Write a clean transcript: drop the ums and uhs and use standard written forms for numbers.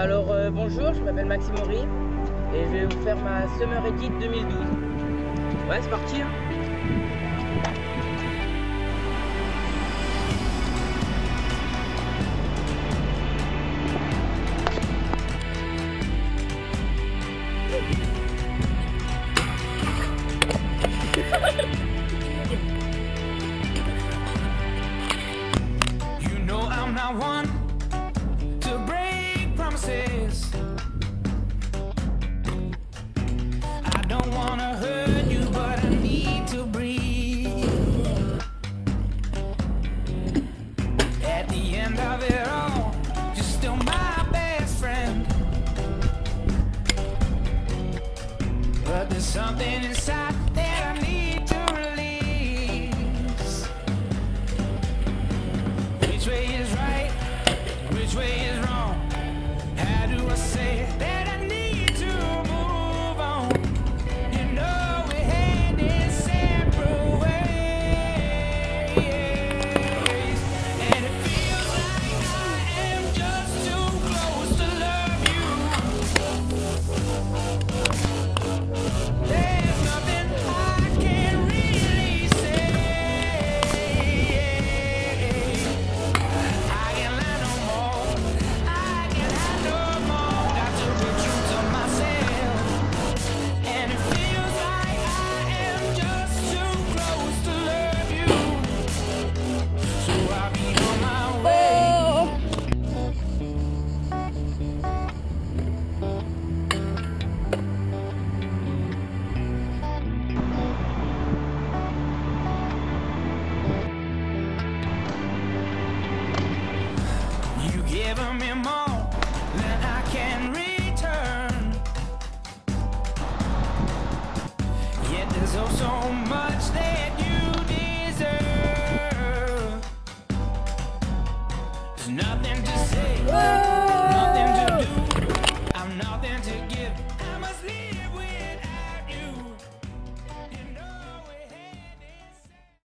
Alors bonjour, je m'appelle Maxime Horry et je vais vous faire ma Summer Edit 2012. Ouais, c'est parti hein. You know I'm not one to break promises. I don't wanna hurt you, but I need to breathe. At the end of it all, you're still my best friend. But there's something inside that I need to release. Which way is right? Which way is wrong? How do I say that I need to move on? You know we're heading separate ways, and it feels like I am just too close to love you. There's nothing I can really say. I can't lie no more. I can't hide no more. Got to be true to myself. And it feels like I am just too close to love you. So I'll be on my way. You've given me more than I can return. Yet there's oh so